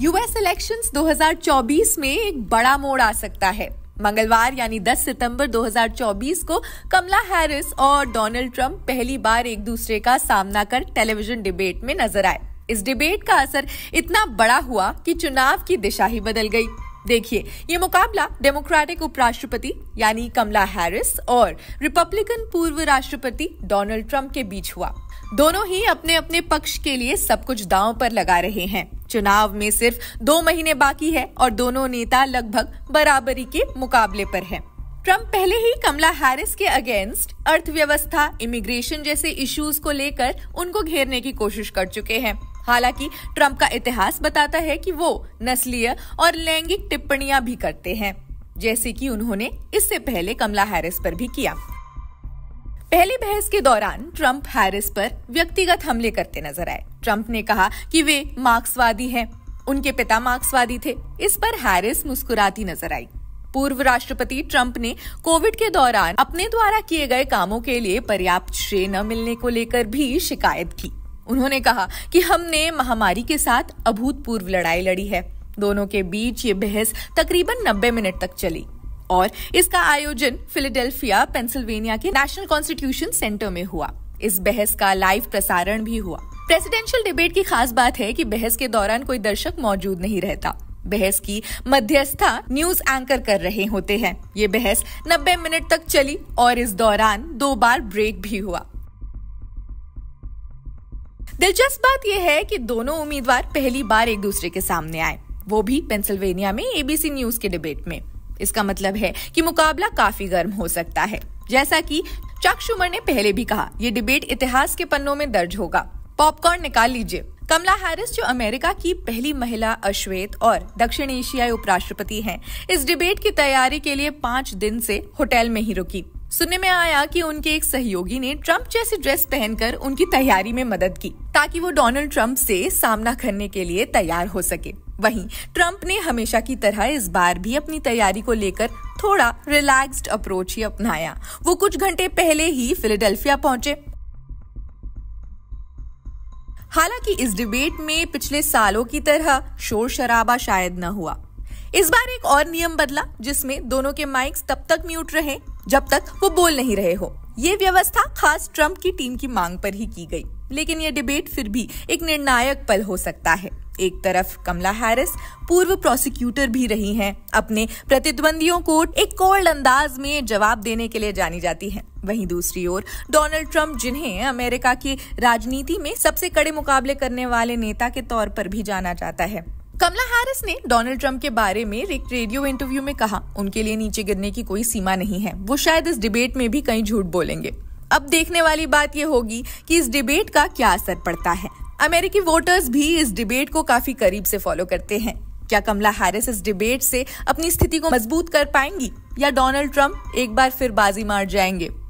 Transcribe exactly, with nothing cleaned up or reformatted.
US elections दो हज़ार चौबीस में एक बड़ा मोड़ आ सकता है। मंगलवार यानी दस सितंबर दो हज़ार चौबीस को कमला हैरिस और डोनाल्ड ट्रंप पहली बार एक दूसरे का सामना कर टेलीविजन डिबेट में नजर आए। इस डिबेट का असर इतना बड़ा हुआ कि चुनाव की दिशा ही बदल गई। देखिए, ये मुकाबला डेमोक्रेटिक उपराष्ट्रपति यानी कमला हैरिस और रिपब्लिकन पूर्व राष्ट्रपति डोनाल्ड ट्रंप के बीच हुआ। दोनों ही अपने अपने पक्ष के लिए सब कुछ दांव पर लगा रहे हैं। चुनाव में सिर्फ दो महीने बाकी है और दोनों नेता लगभग बराबरी के मुकाबले पर हैं। ट्रंप पहले ही कमला हैरिस के अगेंस्ट अर्थव्यवस्था, इमिग्रेशन जैसे इश्यूज को लेकर उनको घेरने की कोशिश कर चुके हैं। हालांकि ट्रंप का इतिहास बताता है कि वो नस्लीय और लैंगिक टिप्पणियां भी करते हैं, जैसे कि उन्होंने इससे पहले कमला हैरिस पर भी किया। पहली बहस के दौरान ट्रंप हैरिस पर व्यक्तिगत हमले करते नजर आए। ट्रंप ने कहा कि वे मार्क्सवादी हैं, उनके पिता मार्क्सवादी थे। इस पर हैरिस मुस्कुराती नजर आई। पूर्व राष्ट्रपति ट्रंप ने कोविड के दौरान अपने द्वारा किए गए कामों के लिए पर्याप्त श्रेय न मिलने को लेकर भी शिकायत की। उन्होंने कहा कि हमने महामारी के साथ अभूतपूर्व लड़ाई लड़ी है। दोनों के बीच ये बहस तकरीबन नब्बे मिनट तक चली और इसका आयोजन फिलाडेल्फिया, पेंसिल्वेनिया के नेशनल कॉन्स्टिट्यूशन सेंटर में हुआ। इस बहस का लाइव प्रसारण भी हुआ। प्रेसिडेंशियल डिबेट की खास बात है कि बहस के दौरान कोई दर्शक मौजूद नहीं रहता। बहस की मध्यस्थता न्यूज एंकर कर रहे होते हैं। ये बहस नब्बे मिनट तक चली और इस दौरान दो बार ब्रेक भी हुआ। दिलचस्प बात यह है कि दोनों उम्मीदवार पहली बार एक दूसरे के सामने आए, वो भी पेंसिल्वेनिया में एबीसी न्यूज के डिबेट में। इसका मतलब है कि मुकाबला काफी गर्म हो सकता है। जैसा कि चक शूमर ने पहले भी कहा, ये डिबेट इतिहास के पन्नों में दर्ज होगा। पॉपकॉर्न निकाल लीजिए। कमला हैरिस, जो अमेरिका की पहली महिला अश्वेत और दक्षिण एशियाई उपराष्ट्रपति हैं, इस डिबेट की तैयारी के लिए पांच दिन से होटल में ही रुकी। सुनने में आया कि उनके एक सहयोगी ने ट्रंप जैसी ड्रेस पहनकर उनकी तैयारी में मदद की ताकि वो डोनाल्ड ट्रंप से सामना करने के लिए तैयार हो सके। वहीं ट्रंप ने हमेशा की तरह इस बार भी अपनी तैयारी को लेकर थोड़ा रिलैक्स्ड अप्रोच ही अपनाया। वो कुछ घंटे पहले ही फिलाडेल्फिया पहुंचे। हालांकि इस डिबेट में पिछले सालों की तरह शोर शराबा शायद न हुआ। इस बार एक और नियम बदला, जिसमें दोनों के माइक्स तब तक म्यूट रहे जब तक वो बोल नहीं रहे हो। ये व्यवस्था खास ट्रंप की टीम की मांग पर ही की गई, लेकिन ये डिबेट फिर भी एक निर्णायक पल हो सकता है। एक तरफ कमला हैरिस पूर्व प्रोसिक्यूटर भी रही हैं, अपने प्रतिद्वंदियों को एक कोल्ड अंदाज में जवाब देने के लिए जानी जाती हैं। वहीं दूसरी ओर डोनाल्ड ट्रंप, जिन्हें अमेरिका की राजनीति में सबसे कड़े मुकाबले करने वाले नेता के तौर पर भी जाना जाता है। कमला हैरिस ने डोनाल्ड ट्रंप के बारे में एक रेडियो इंटरव्यू में कहा, उनके लिए नीचे गिरने की कोई सीमा नहीं है। वो शायद इस डिबेट में भी कहीं झूठ बोलेंगे। अब देखने वाली बात यह होगी कि इस डिबेट का क्या असर पड़ता है। अमेरिकी वोटर्स भी इस डिबेट को काफी करीब से फॉलो करते हैं। क्या कमला हैरिस इस डिबेट से अपनी स्थिति को मजबूत कर पाएंगी या डोनाल्ड ट्रंप एक बार फिर बाजी मार जाएंगे?